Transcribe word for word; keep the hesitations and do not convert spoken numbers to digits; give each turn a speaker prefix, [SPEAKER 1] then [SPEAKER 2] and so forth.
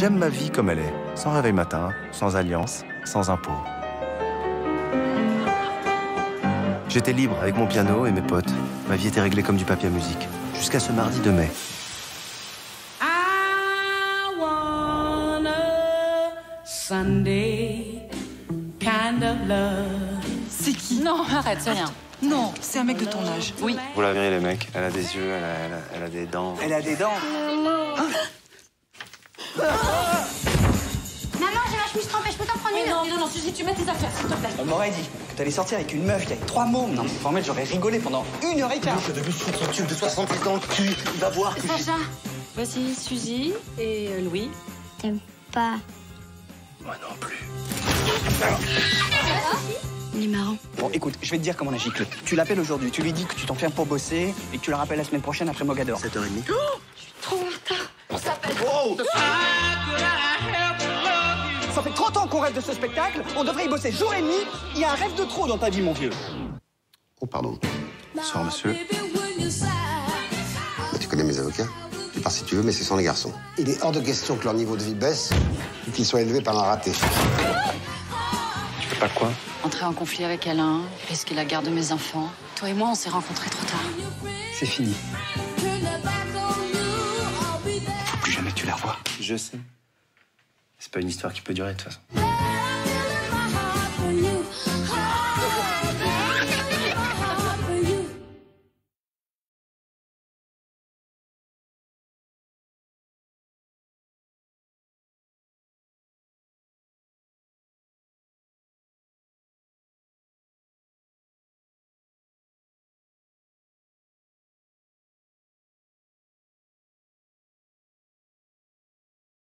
[SPEAKER 1] J'aime ma vie comme elle est, sans réveil matin, sans alliance, sans impôts. J'étais libre avec mon piano et mes potes. Ma vie était réglée comme du papier à musique. Jusqu'à ce mardi de mai.
[SPEAKER 2] I want a Sunday kind of love.
[SPEAKER 3] C'est qui?
[SPEAKER 4] Non, arrête, c'est rien.
[SPEAKER 3] Non, c'est un mec de ton âge.
[SPEAKER 4] Oui.
[SPEAKER 1] Vous la verrez, les mecs. Elle a des yeux, elle a, elle a, elle a des dents.
[SPEAKER 5] Elle a des dents.
[SPEAKER 6] Maman, j'ai la chemise trempée, je peux t'en prendre une?
[SPEAKER 4] Non, non, non, Suzy, tu mets tes affaires, s'il te plaît.
[SPEAKER 5] On m'aurait dit que t'allais sortir avec une meuf qui avait trois mômes. Non, en fait, j'aurais rigolé pendant une heure et quart.
[SPEAKER 7] Je devais foutre son tube de soixante-huit ans, tu vas voir.
[SPEAKER 6] Sacha,
[SPEAKER 4] Voici Suzy et euh, Louis.
[SPEAKER 6] t'aimes pas?
[SPEAKER 7] Moi non plus.
[SPEAKER 6] Il est marrant.
[SPEAKER 5] Bon, écoute, je vais te dire comment on a giclé. Tu l'appelles aujourd'hui, tu lui dis que tu t'enfermes pour bosser et que tu la rappelles la semaine prochaine après Mogador.
[SPEAKER 7] sept heures trente.
[SPEAKER 6] Trop en retard. On s'appelle.
[SPEAKER 7] Oh!
[SPEAKER 5] Ça fait trente ans qu'on rêve de ce spectacle, on devrait y bosser jour et nuit. Il y a un rêve de trop dans ta vie, mon vieux.
[SPEAKER 7] Oh, pardon.
[SPEAKER 1] Bonsoir, monsieur.
[SPEAKER 7] Bah, tu connais mes avocats? Tu pars si tu veux, mais c'est sans les garçons. Il est hors de question que leur niveau de vie baisse et qu'ils soient élevés par un raté.
[SPEAKER 1] Tu fais pas quoi?
[SPEAKER 4] Entrer en conflit avec Alain, risquer la garde de mes enfants. Toi et moi, on s'est rencontrés trop tard.
[SPEAKER 5] C'est fini. Faut plus jamais que tu la revois.
[SPEAKER 1] Je sais. C'est pas une histoire qui peut durer, de toute façon.